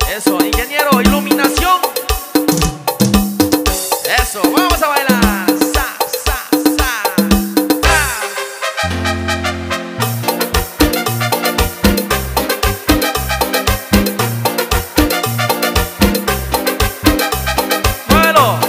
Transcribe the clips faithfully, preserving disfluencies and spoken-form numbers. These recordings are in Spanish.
Eso, ingeniero, iluminación. Eso, vamos a bailar. Sa, sa, sa. Ah. Muévelo.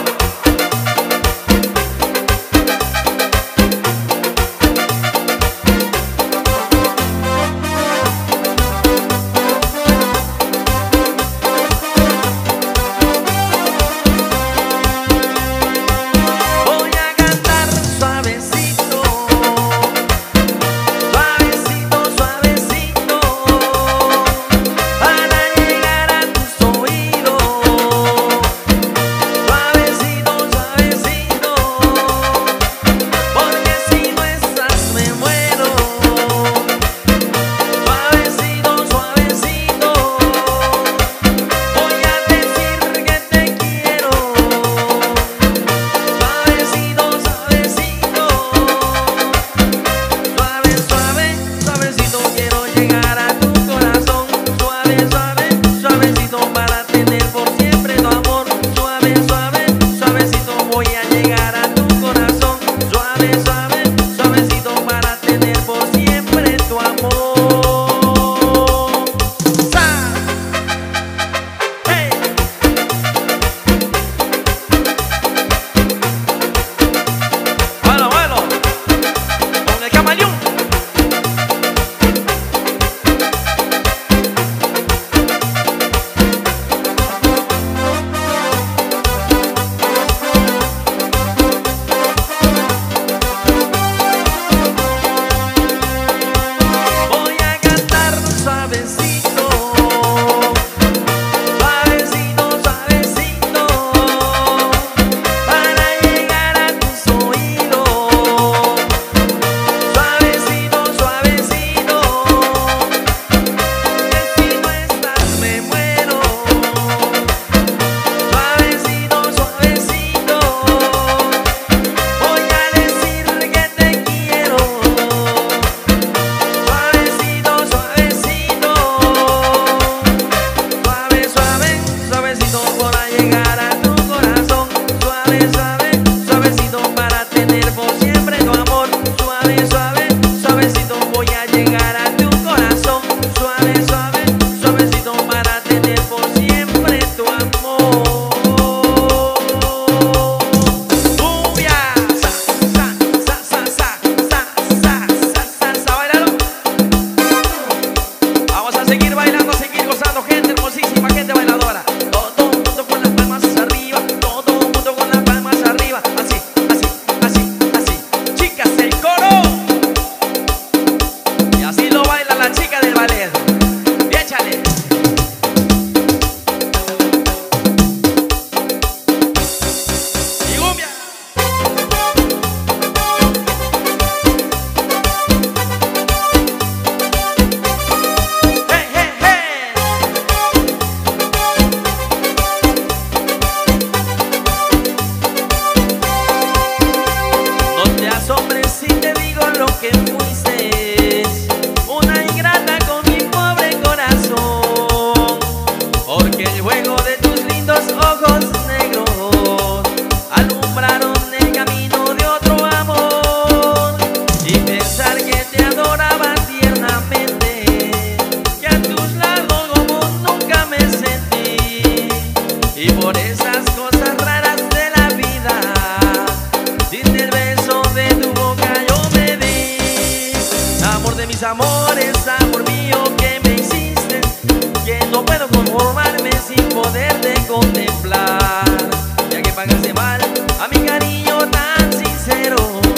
Amores, amor mío, que me hiciste, que no puedo conformarme sin poderte contemplar, ya que pagaste mal a mi cariño tan sincero.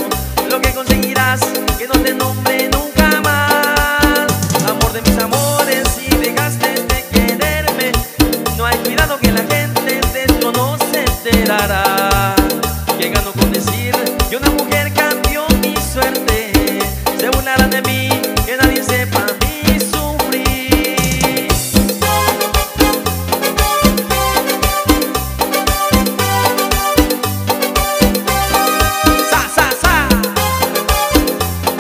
Lo que conseguirás que no te nombre nunca más. Amor de mis amores, si dejaste de quererme, no hay cuidado que la gente de esto no se enterará. Que gano con decir que una mujer cambió mi suerte, se burlarán de mí, que nadie sepa mi sufrir. Sa, sa, sa.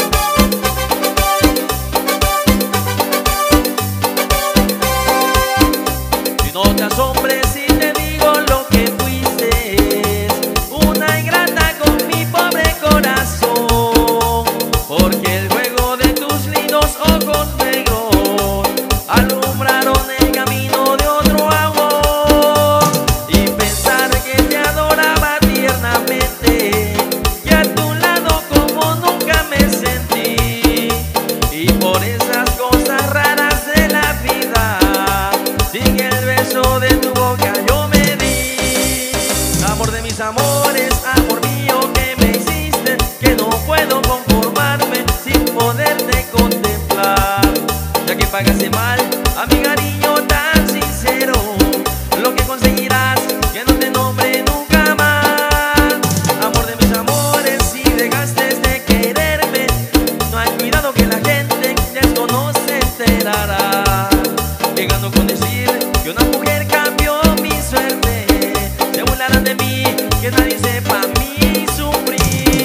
hombres y te digo lo que fuiste, una ingrata con mi pobre corazón, porque el juego de tus lindos ojos negros alumbraron el camino de otro amor, y pensar que te adoraba tiernamente y a tu lado como nunca me sentí, y por esas cosas raras de la vida sin el beso de tu boca yo me di. Amor de mis amores, amor mío que me hiciste, que no puedo conformarme sin poderte contemplar, ya que pagaste mal a mi cariño tan sincero, lo que conseguirás que no te nombre nunca más. Amor de mis amores, si dejaste de quererme, no hay cuidado que la gente de esto no se enterará, llegando con decir que una mujer cambió mi suerte, se burlarán de mí, que nadie sepa mi sufrir.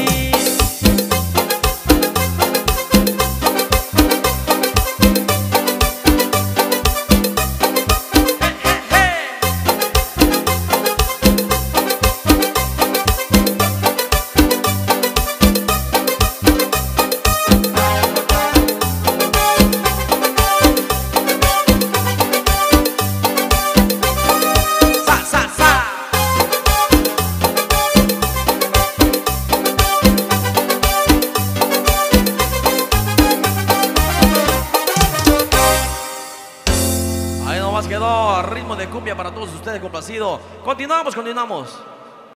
Sa, sa, sa. Ahí nomás quedó ritmo de cumbia para todos ustedes, complacido. Continuamos, continuamos.